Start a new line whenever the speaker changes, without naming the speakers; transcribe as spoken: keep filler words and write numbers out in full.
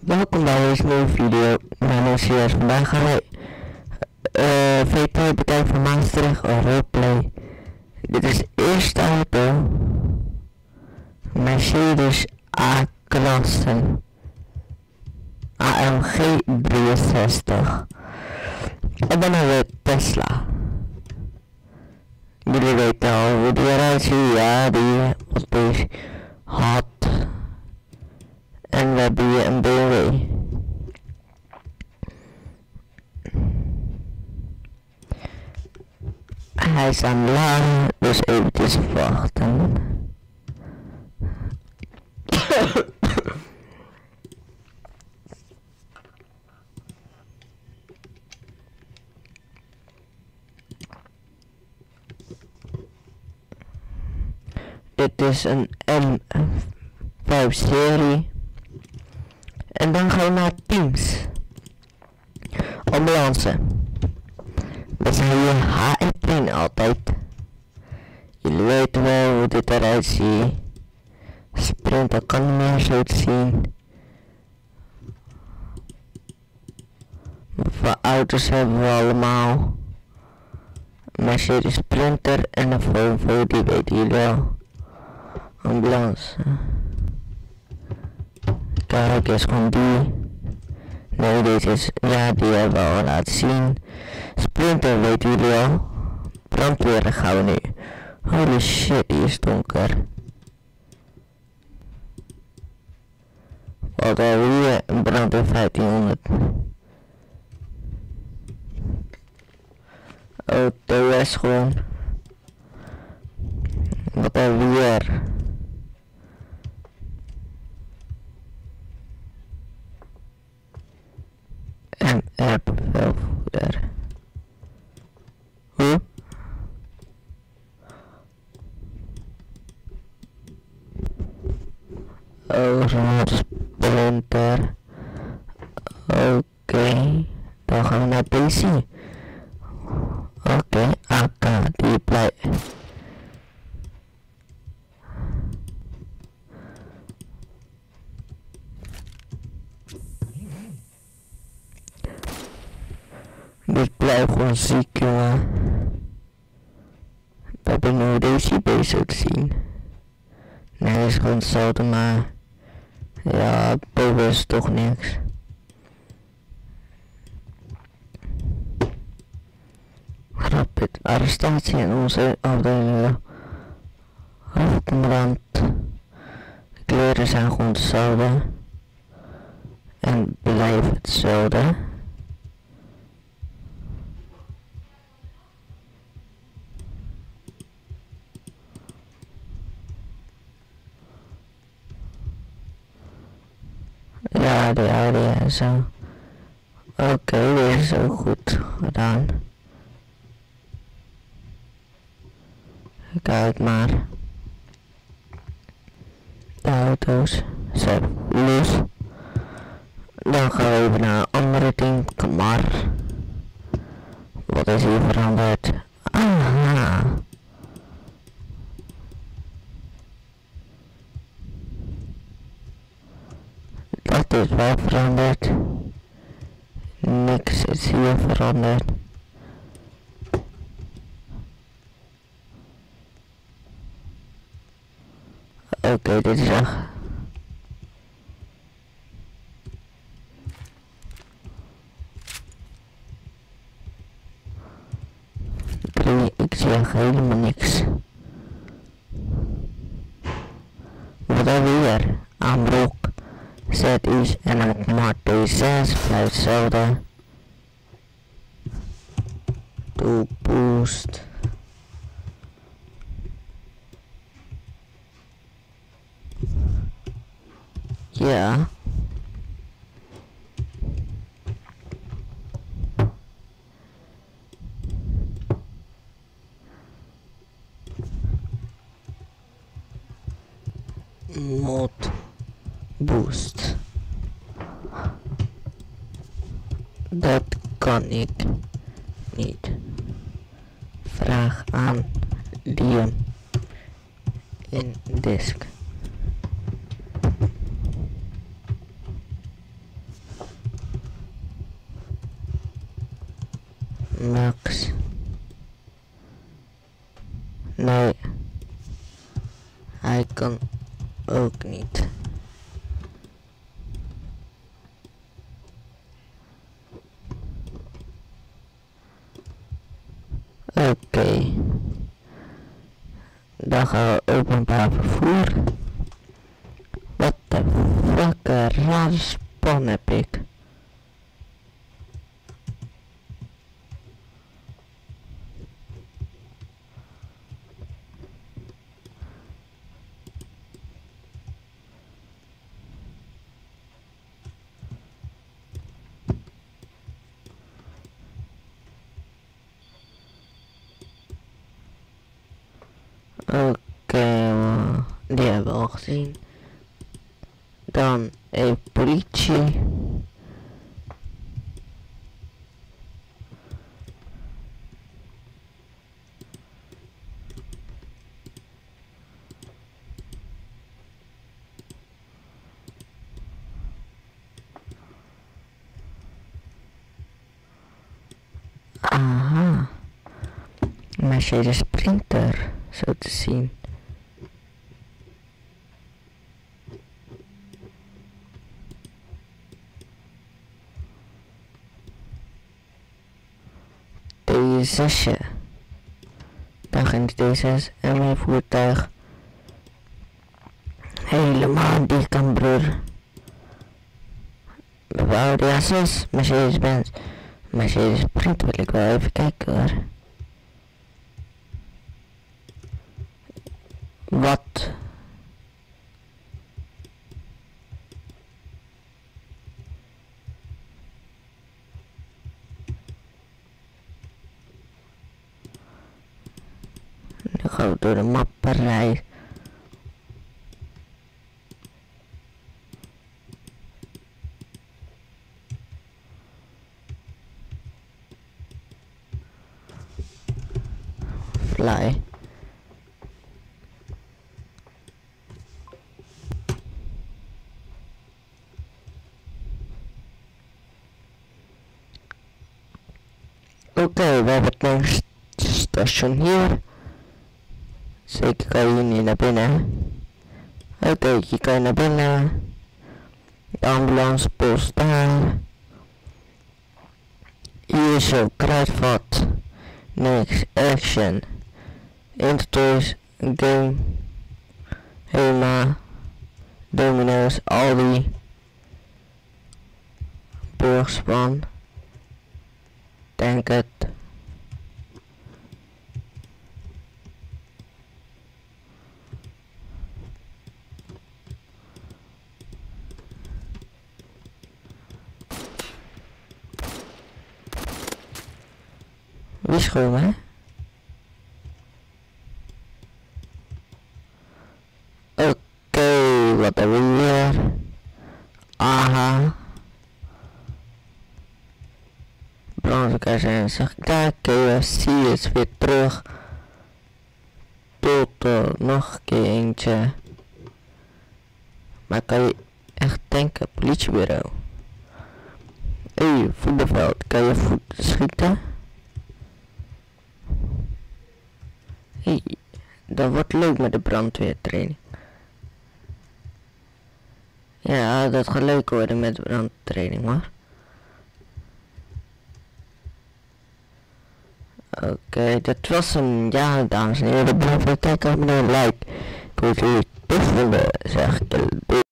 Welkom bij deze nieuwe video. Mijn naam is Silas. Vandaag gaan wij uh, V twee bekijken van Maastricht of roleplay. Dit is de eerste auto. Mercedes A-klasse. A M G drieënzestig. En dan hebben we Tesla. Jullie weten al hoe die eruit ziet. Ja, die wat is hot. En we hebben hier een B M W. Hij is aan de laan, dus eventjes wachten. Dit is een M vijf serie. En dan gaan we naar Teams. Ambulance. We zijn hier H één altijd. Jullie weten wel hoe dit eruit ziet. Sprinter kan niet meer zo te zien. Voor auto's hebben we allemaal. Mercedes Sprinter en een Volvo, die weten jullie wel. Ambulance. Kijk, is gewoon die. Nee, deze is, ja, die hebben we al laten zien. Sprinter weten jullie al. Brandweer gaan we nu. Holy shit, die is donker. Wat hebben we hier? Een brandweer vijftienhonderd. Oh, T O S gewoon. Wat hebben we hier? En airbevelvoerder. Hoe? Oh, zo'n sprinter. Oké, okay. Dan gaan we naar P C. Oké, okay. A K, die blijft. Dit blijft gewoon ziek, jongen. We hebben nu deze bezig te zien. Nee, dat is gewoon hetzelfde, maar ja, boven is toch niks. Rapid arrestatie in onze afdeling. Hoofdcommandant. De kleuren zijn gewoon hetzelfde. En blijven hetzelfde. Ja, de oude en zo. Oké, okay, dit is ook goed gedaan. Kijk maar. De auto's zijn los. Dan gaan we even naar een andere ding. Maar wat is hier veranderd? Aha. Dat is wel veranderd. Niks is hier veranderd. Oké, okay, dit is echt. Ik zie echt helemaal niks. Wat hebben we hier? Aanbrok. Z is en dan maar T zes blijft hetzelfde. To boost. Ja. Mod boost. Dat kan ik niet. Vraag aan Liam in disk. Max. Nee. Hij kan ook niet. Oké. Okay. Dan gaan we openbaar vervoer. Wat de fuck, een rare span heb ik. Oké, okay, die hebben we al gezien. Dan een politie. Aha. Mercedes Sprinter, zo te zien. D zes. Dan ging de D zes en mijn voertuig helemaal die kan broer. We bouwen de A zes, Mercedes-Benz. Mercedes Sprinter wil ik wel even kijken hoor. Wat? Nu gaan we door de mappen rijden. Fly. Oké, okay, we hebben het nog station hier. Zeker kan je hier niet naar binnen. Oké, okay, hier kan je naar binnen. De ambulancepost daar. Hier is zo, kruidvat. Niks, action. Intertoys, game. Hema. Domino's, Aldi. Burgspan. Denk het. Wie is gewoon, hè? Oké, okay, wat hebben we hier? Aha. Brandweer zijn, zeg ik daar. K F C is weer terug. Tot uh, nog een keer eentje. Maar kan je echt denken, politiebureau. Hé, hey, voetbalveld, kan je voet schieten? Hé, hey, dat wordt leuk met de brandweertraining. Ja, dat gaat leuk worden met de brandtraining hoor. Oké, okay, dat was hem. Ja, dames en heren, bedankt voor het kijken. Abonneer, like. Ik hoop jullie het tof vinden, zeg ik.